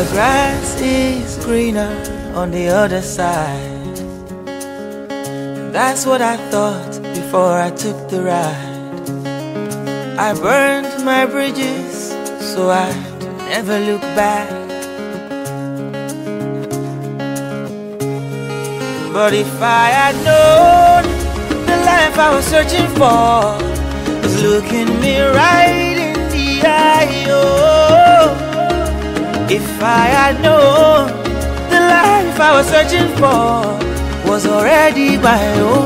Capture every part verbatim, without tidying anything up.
The grass is greener on the other side. That's what I thought before I took the ride. I burned my bridges so I'd never look back. But if I had known the life I was searching for was looking me right in the eye, oh. If I had known the life I was searching for was already my own.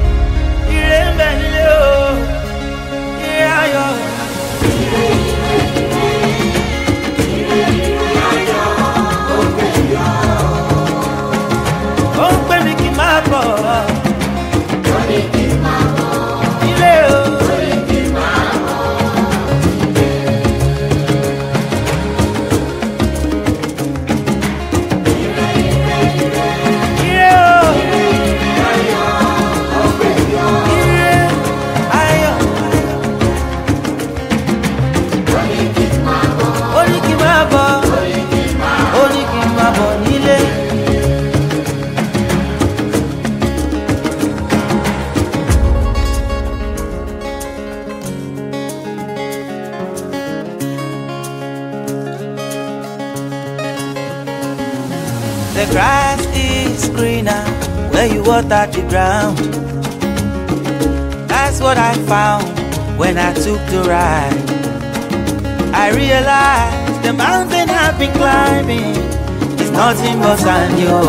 The grass is greener where you water the ground. That's what I found when I took the ride. I realized the mountain I've been climbing is nothing but sand, yo.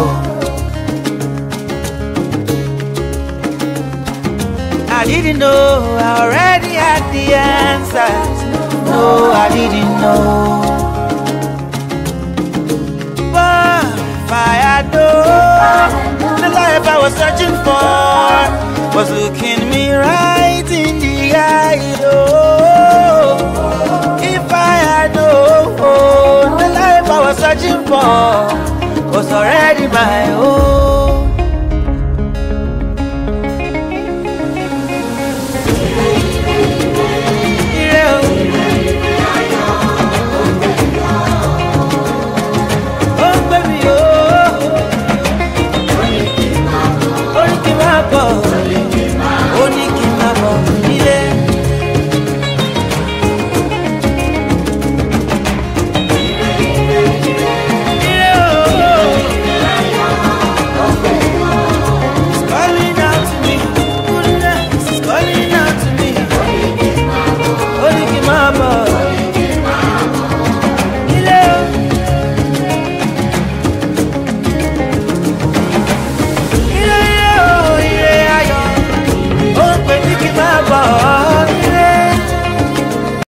I didn't know I already had the answers. No, I didn't know. If I had known the life I was searching for was looking me right in the eye, oh. If I had known the life I was searching for was already my own.